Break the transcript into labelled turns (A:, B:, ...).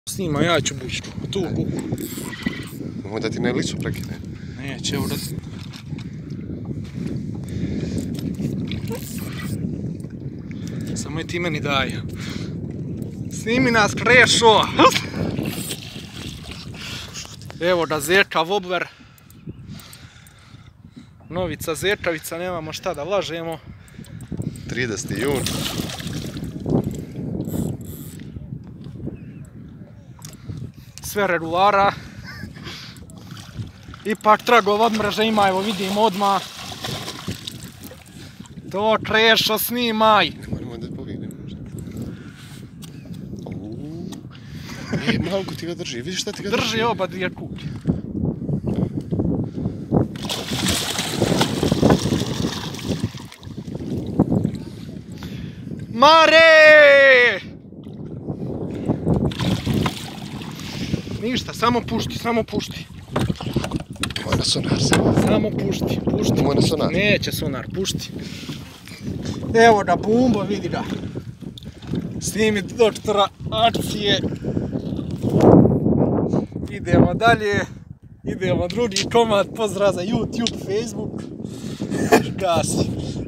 A: Snima, ja ću bućku. Tu buku.
B: Nemoj da ti ne licu prekine.
A: Neće, evo da... Samo je ti meni daj. Snimi nas, Krešo! Evo da zeka wobler. Novica zekavica, nemamo šta da lažemo.
B: 30. jun.
A: Sve regulara. Ipak tragova od mreže ima, evo vidimo odmah. To Krešo snimaj.
B: Nemoj da povidim možda. Malko ti ga drži, vidiš šta ti ga drži?
A: Drži oba dvije kuke. Mare! Ništa, samo pušti, samo pušti.
B: Nemoj na sonar.
A: Samo pušti, pušti.
B: Nemoj na sonar.
A: Neće sonar, pušti. Evo ga, Bumbo, vidi ga. Snimi doktora akcije. Idemo dalje. Idemo drugi komad, pozdrav za YouTube, Facebook. Gasi.